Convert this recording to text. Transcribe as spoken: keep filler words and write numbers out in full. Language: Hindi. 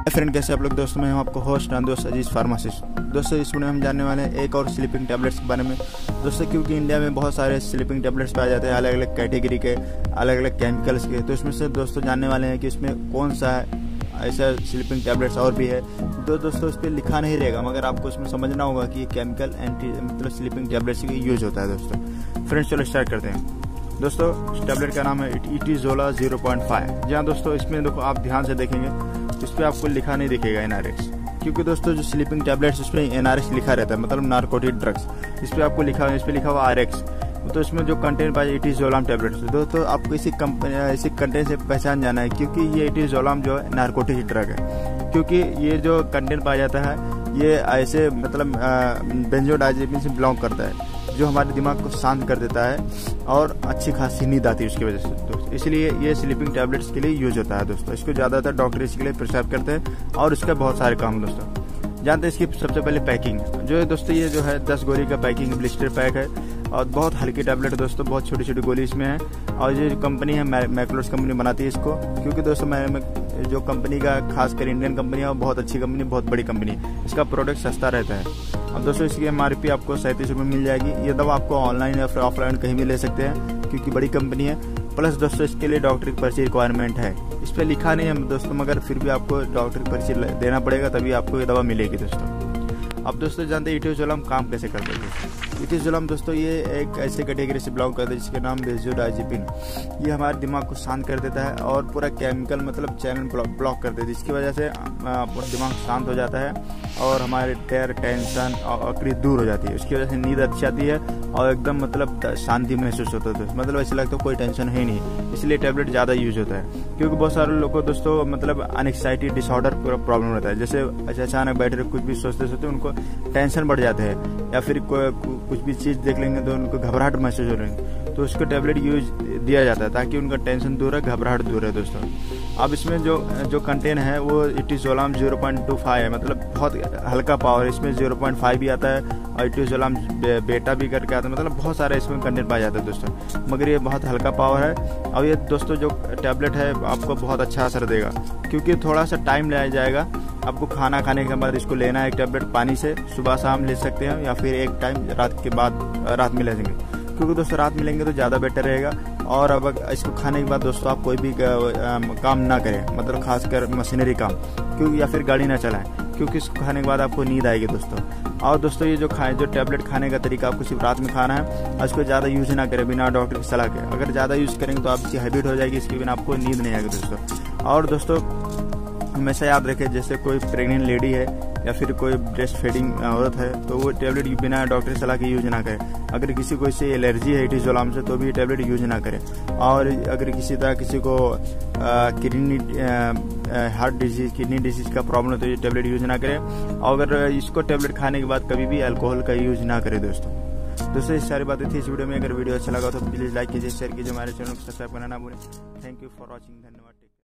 फ्रेंड, कैसे आप लोग दोस्तों? मैं हूं आपको होस्ट एंड दोस्त अजीज फार्मासिस्ट। दोस्तों इस वीडियो में हम जानने वाले हैं एक और स्लीपिंग टैबलेट्स के बारे में। दोस्तों क्योंकि इंडिया में बहुत सारे स्लीपिंग टैबलेट्स पाए जाते हैं, अलग अलग कैटेगरी के, अलग अलग केमिकल्स के। तो इसमें से दोस्तों जानने वाले हैं कि इसमें कौन सा है ऐसा स्लीपिंग टैबलेट्स और भी है। तो दोस्तों इस पर लिखा नहीं रहेगा, मगर आपको इसमें समझना होगा कि ये केमिकल एंटी मतलब स्लीपिंग टैबलेट्स की यूज होता है। दोस्तों फ्रेंड्स चलो स्टार्ट करते हैं। दोस्तों इस टैबलेट का नाम है इटिजोला ज़ीरो पॉइंट फाइव। जहाँ दोस्तों इसमें देखो आप ध्यान से देखेंगे, इस पर आपको लिखा नहीं दिखेगा एन आर एक्स, क्योंकि दोस्तों जो स्लीपिंग टैबलेट्स उसमें एन आर एक्स लिखा रहता है, मतलब नार्कोटिक ड्रग्स। इस पर आपको लिखा इस पर लिखा हुआ आर एक्स। तो इसमें जो कंटेंट पाया इटिजोलाम टैबलेट्स, दोस्तों आपको इसी कंपनी इसी कंटेंट से पहचान जाना है, क्योंकि ये इटिजोलाम जो है नार्कोटिक ड्रग है। क्योंकि ये जो कंटेंट पाया जाता है ये ऐसे मतलब बेंजोडाइजेपिन से बिलोंग करता है, जो हमारे दिमाग को शांत कर देता है और अच्छी खासी नींद आती है उसकी वजह से। तो इसलिए ये स्लीपिंग टैबलेट्स के लिए यूज होता है। दोस्तों इसको ज़्यादातर डॉक्टर इसके लिए प्रिस्क्राइब करते हैं और इसका बहुत सारे काम दोस्तों जानते हैं। इसकी सबसे पहले पैकिंग जो है दोस्तों, ये जो है दस गोली का पैकिंग ब्लिस्टर पैक है और बहुत हल्की टैबलेट है दोस्तों, बहुत छोटी छोटी गोली इसमें है। और ये जो कंपनी है मैक्लोस कंपनी बनाती है इसको, क्योंकि दोस्तों मैं जो कंपनी का खासकर इंडियन कंपनी है वो बहुत अच्छी कंपनी, बहुत बड़ी कंपनी है। इसका प्रोडक्ट सस्ता रहता है। अब दोस्तों इसकी एम आर पी आपको सैंतीस रुपये मिल जाएगी। ये दवा आपको ऑनलाइन या फिर ऑफलाइन कहीं भी ले सकते हैं, क्योंकि बड़ी कंपनी है। प्लस दोस्तों इसके लिए डॉक्टर की पर्ची रिक्वायरमेंट है। इस पर लिखा नहीं है दोस्तों, मगर फिर भी आपको डॉक्टर की पर्ची देना पड़ेगा, तभी आपको ये दवा मिलेगी दोस्तों। अब दोस्तों जानते हैं इटिजोलाम काम कैसे करते हैं। इटिजोलाम दोस्तों ये एक ऐसे कैटेगरी से बिलोंग करता है जिसके नाम बेंजोडाइजेपिन। ये हमारे दिमाग को शांत कर देता है और पूरा केमिकल मतलब चैनल ब्लॉक कर देता है, जिसकी वजह से दिमाग शांत हो जाता है और हमारे टेर टेंशन और अकड़ी दूर हो जाती है। उसकी वजह से नींद अच्छी आती है और एकदम मतलब शांति महसूस होता है। मतलब ऐसा लगता है कोई टेंशन है नहीं, इसलिए टैबलेट ज़्यादा यूज होता है। क्योंकि बहुत सारे लोगों को दोस्तों मतलब एंग्जायटी डिसऑर्डर पूरा प्रॉब्लम रहता है, जैसे अचानक बैठे कुछ भी सोचते सोचते उनको टेंशन बढ़ जाते हैं, या फिर कुछ भी चीज़ देख लेंगे तो उनको घबराहट महसूस हो रही है, तो उसको टैबलेट यूज दिया जाता है ताकि उनका टेंशन दूर है, घबराहट दूर है दोस्तों। अब इसमें जो जो कंटेंट है वो etizolam zero point two five है, मतलब बहुत हल्का पावर। इसमें ज़ीरो पॉइंट फाइव भी आता है और इटिजोलाम बेटा भी करके आता है, मतलब बहुत सारे इसमें कंटेंट पाया जाता है दोस्तों, मगर ये बहुत हल्का पावर है। और ये दोस्तों जो टैबलेट है आपको बहुत अच्छा असर देगा, क्योंकि थोड़ा सा टाइम लिया जाएगा। आपको खाना खाने के बाद इसको लेना है एक टैबलेट पानी से, सुबह शाम ले सकते हैं, या फिर एक टाइम रात के बाद रात में ले लेंगे, क्योंकि दोस्तों रात में लेंगे तो ज़्यादा बेटर रहेगा। और अब इसको खाने के बाद दोस्तों आप कोई भी काम ना करें, मतलब खासकर मशीनरी काम, क्योंकि या फिर गाड़ी ना चलाएं, क्योंकि इसको खाने के बाद आपको नींद आएगी दोस्तों। और दोस्तों ये जो खाए जो टैबलेट खाने का तरीका आपको सिर्फ रात में खाना है, और इसको ज़्यादा यूज ना करें बिना डॉक्टर की सलाह के। अगर ज़्यादा यूज़ करेंगे तो आपकी हैबिट हो जाएगी, इसके बिना आपको नींद नहीं आएगी दोस्तों। और दोस्तों हमेशा याद रखें, जैसे कोई प्रेग्नेंट लेडी है या फिर कोई ब्रेस्ट फीडिंग औरत है, तो वो टैबलेट बिना डॉक्टर की सलाह के यूज ना करें। अगर किसी को इससे एलर्जी है इटिजोलाम से, तो भी टैबलेट यूज ना करें। और अगर किसी तरह किसी को kidney heart disease kidney disease का प्रॉब्लम है, तो ये टैबलेट यूज ना करें। और अगर इसको टैबलेट खाने के बाद कभी भी अल्कोहल का यूज ना करें दोस्तों। दोस्तों इस सारी बातें थी इस वीडियो में। अगर वीडियो अच्छा लगा तो प्लीज़ लाइक कीजिए, शेयर कीजिए, हमारे चैनल को सब्सक्राइब करना ना भूलें। थैंक यू फॉर वॉचिंग, धन्यवाद।